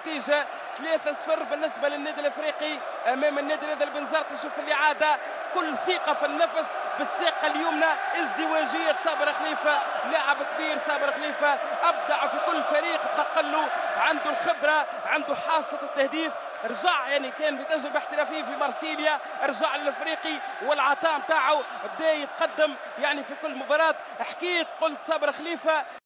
النتيجة 3-0 بالنسبة للنادي الافريقي امام النادي الهلال بنزرت. نشوف الاعادة كل ثقة في النفس بالساقة اليمنى، ازدواجية صابر خليفة، لاعب كبير صابر خليفة ابدع في كل فريق تقله، عنده الخبرة، عنده حاسة التهديف، رجع يعني كان بتجربة احترافية في مارسيليا، رجع للافريقي والعطاء نتاعو بدا يتقدم يعني في كل مباراة. حكيت قلت صابر خليفة